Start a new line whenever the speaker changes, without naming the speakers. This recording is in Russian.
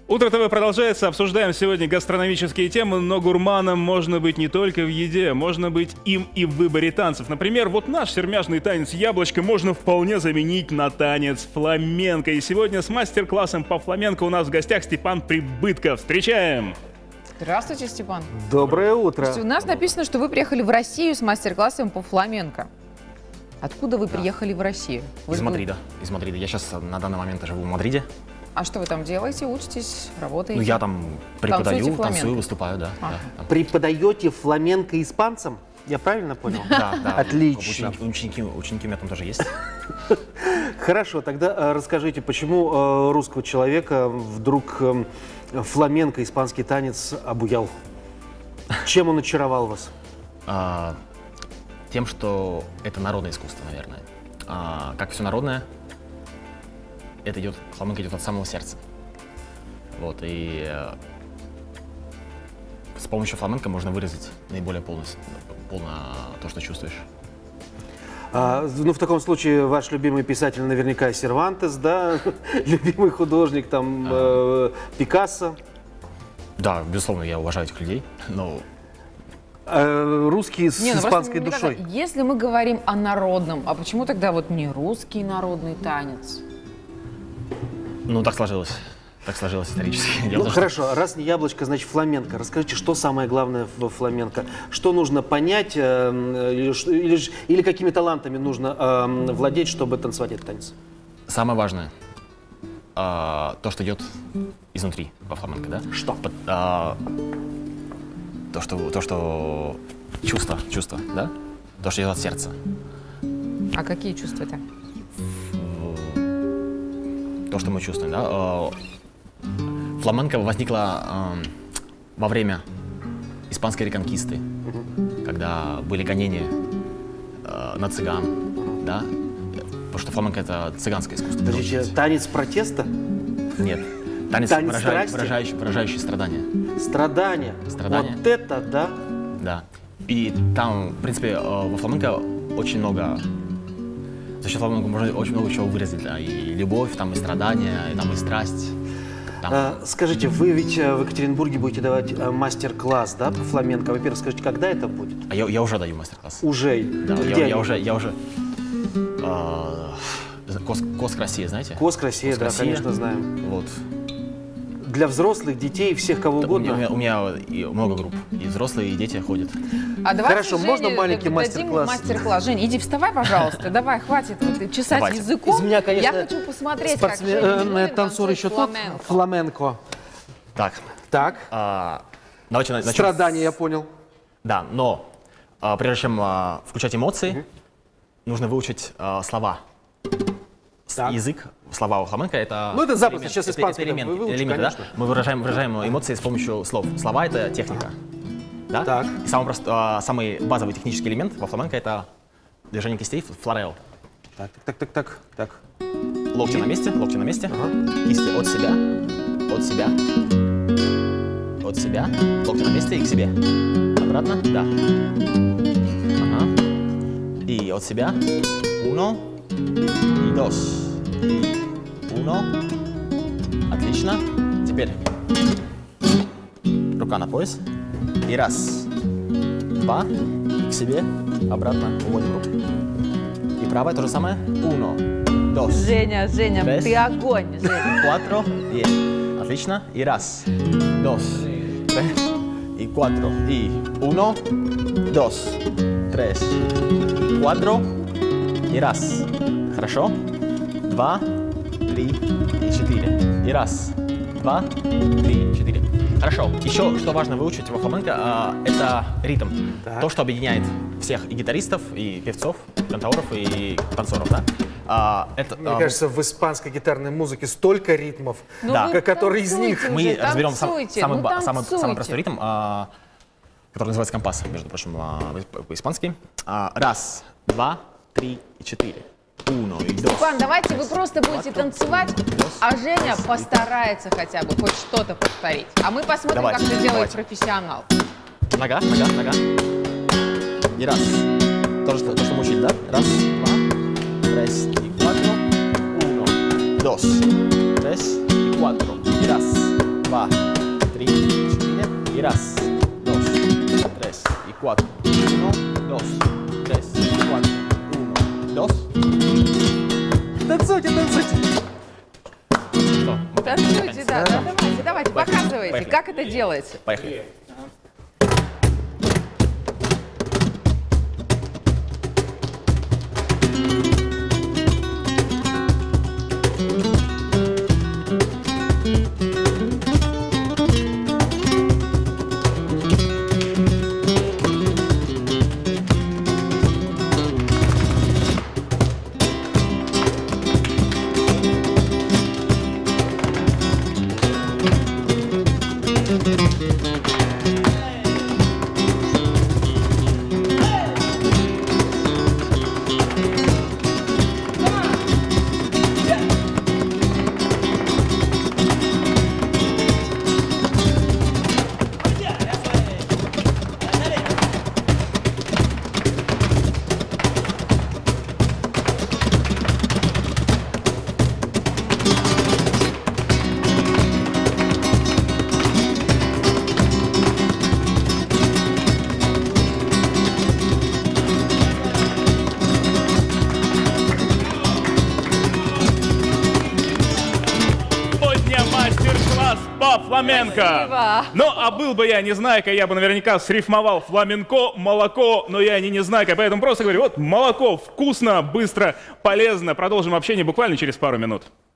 Утро ТВ продолжается. Обсуждаем сегодня гастрономические темы, но гурманом можно быть не только в еде, можно быть им и в выборе танцев. Например, вот наш сермяжный танец «Яблочко» можно вполне заменить на танец фламенко. И сегодня с мастер-классом по фламенко у нас в гостях Степан Прибытков. Встречаем!
Здравствуйте, Степан.
Доброе утро.
Слушайте, у нас написано, что вы приехали в Россию с мастер-классом по фламенко. Откуда вы приехали в Россию?
Из Мадрида. Из Мадрида. Я сейчас на данный момент живу в Мадриде.
А что вы там делаете? Учитесь, работаете?
Ну, я там преподаю, танцую, выступаю, да.
Преподаете фламенко испанцам? Я правильно понял?
Да, да.
Отлично.
Ученики у меня там тоже есть.
Хорошо, тогда расскажите, почему русского человека вдруг фламенко, испанский танец, обуял? Чем он очаровал вас?
Тем, что это народное искусство, наверное. Как все народное, это идет, фламенко идет от самого сердца. Вот, и с помощью фламенко можно выразить наиболее полно то, что чувствуешь.
Ну, в таком случае, ваш любимый писатель наверняка Сервантес, да? Любимый художник, там, Пикассо.
Да, безусловно, я уважаю этих людей, но...
Русские с испанской душой.
Если мы говорим о народном, а почему тогда вот не русский народный танец?
Ну, так сложилось. Так сложилось исторически.
Ну, хорошо, раз не яблочко, значит фламенко. Расскажите, что самое главное в фламенко? Что нужно понять или какими талантами нужно владеть, чтобы танцевать этот танец?
Самое важное то, что идет изнутри во фламенко, да?
Что?
То, что чувство, да? То, что идет от сердца.
А какие чувства-то?
То, что мы чувствуем, да? Фламенко возникла во время испанской реконкисты, когда были гонения на цыган, да? Потому что фламенко — это цыганское искусство.
Подождите, танец протеста?
Нет. Танец выражающий страдания.
Страдания?
Страдания.
Вот это да?
Да. И там, в принципе, во фламенко очень много... За счет фламенко можно очень много чего выразить. Да? И любовь, там, и страдания, и, там, и страсть. Там.
Скажите, вы ведь в Екатеринбурге будете давать мастер-класс, да, по фламенко? Во-первых, скажите, когда это будет?
Я уже даю мастер-класс.
Уже?
Да, я уже... Коск Россия, знаете?
Коск Россия, да, конечно, знаем.
Вот.
Для взрослых, детей, всех кого угодно?
У меня много групп. И взрослые, и дети ходят.
А давайте,
хорошо,
Жене,
можно маленький мастер-класс?
Мастер-класс. Жень, иди вставай, пожалуйста. Давай, хватит вот чесать языком.
Из меня, конечно,
я хочу посмотреть, как Женя
танцор еще тот. Фламенко.
Так. Давайте начнем.
Страдания, я понял.
Да, но прежде чем включать эмоции, нужно выучить слова. Язык, слова у фламенко — это...
Ну, это запросто, сейчас испанский
элемент, да? Мы выражаем эмоции с помощью слов. Слова — это техника. Да?
Так.
И самый базовый технический элемент во фламенко — это движение кистей, флорео.
Так.
Локти на месте. Кисти от себя, локти на месте и к себе. Обратно, да. Ага. И от себя. Uno. И dos. И uno. Отлично. Теперь рука на пояс. И раз. Два. И к себе. Обратно. Уводим руку. И правая то же самое. Uno. Dos.
Женя,
tres,
ты огонь, Женя.
Cuatro. Bien. Отлично. И раз. Dos. Tres. И cuatro. И uno. Dos. Tres. Cuatro. И раз. Хорошо. 2, 3 и 4. И раз. 2, 3, 4. Хорошо. Еще что важно выучить во фламенко, это ритм. Так. То, что объединяет всех и гитаристов, и певцов, кантаоров, и танцоров. Да?
Мне кажется, в испанской гитарной музыке столько ритмов, которые из них...
Мы разберем самый простой ритм, который называется компас, между прочим, по-испански. Раз, два, 3 и 4. Uno и dos.
Степан, давайте вы просто будете танцевать, а Женя постарается хотя бы хоть что-то повторить. А мы посмотрим, как это делает профессионал.
Нога. И раз. То, что мы учили, да? Раз, два, tres y cuatro. Uno, dos, tres y cuatro. Y раз, va, 3, 4, y раз, 2, 3, y 4, 1, 2, 3, 4, 1, 2. Танцуйте, танцуйте. Что?
Танцуйте, да, давайте, показывайте, как это делается.
Поехали.
По фламенко.
Спасибо.
Ну, а был бы я незнайка, я бы наверняка срифмовал фламенко, молоко, но я не незнайка, поэтому просто говорю, вот молоко вкусно, быстро, полезно. Продолжим общение буквально через пару минут.